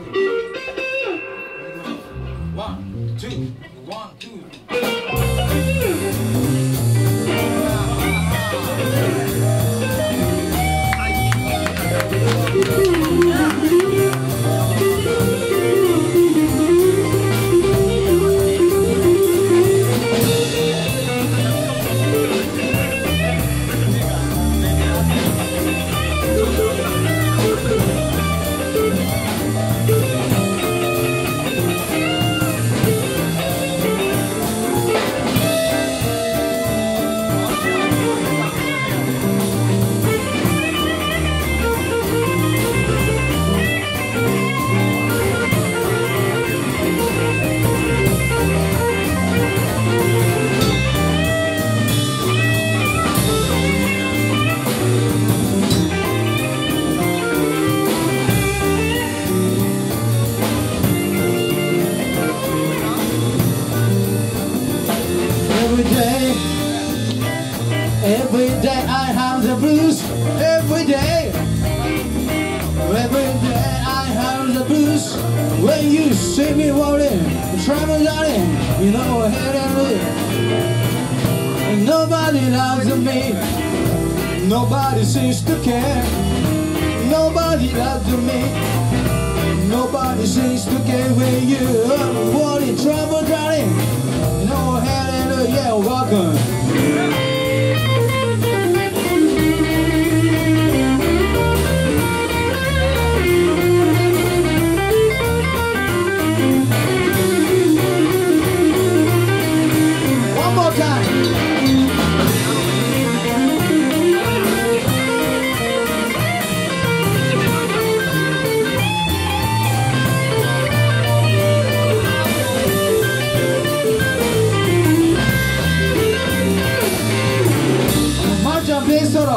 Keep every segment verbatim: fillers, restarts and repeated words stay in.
One, two, one, two. Every day, every day I have the blues. Every day, every day I have the blues. When you see me walking, travel darling, you know head and look. Nobody loves me, nobody seems to care. Nobody loves me, nobody seems to care. When you walking, travel darling, you know head and look. Yeah, welcome. One more time. Solo.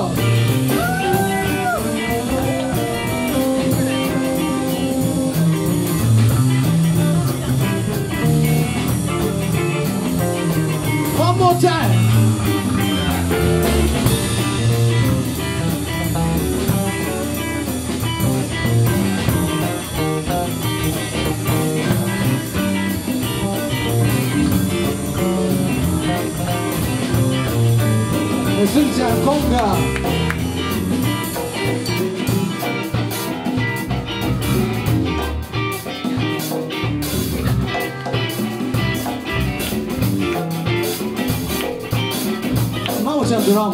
One more time. Escucha conga. Vamos a drum.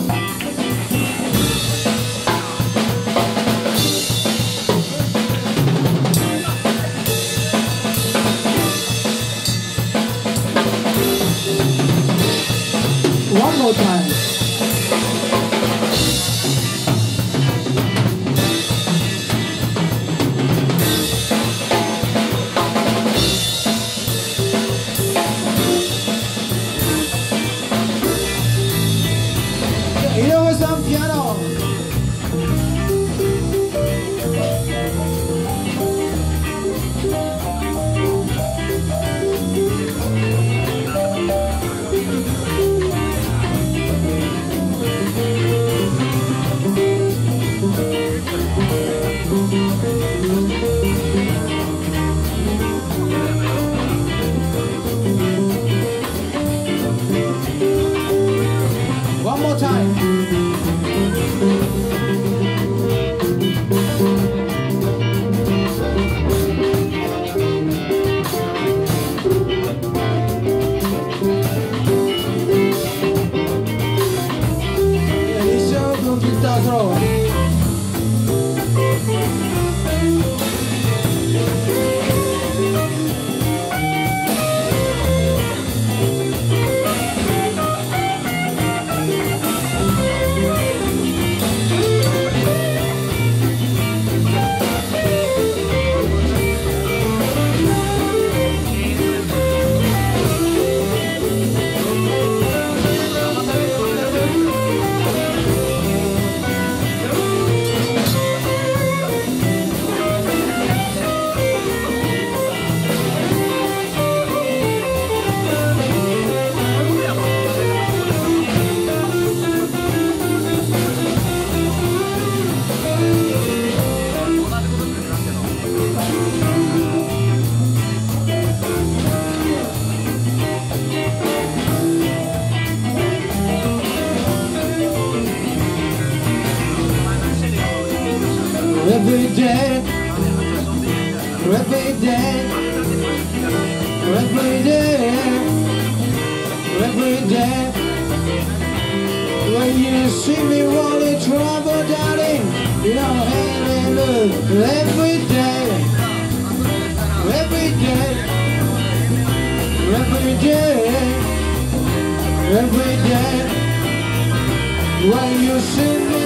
One more time. day, every day, every day. When you see me rolling trouble, darling, you know, hallelujah. Every day, every day, every day, every day. When you see me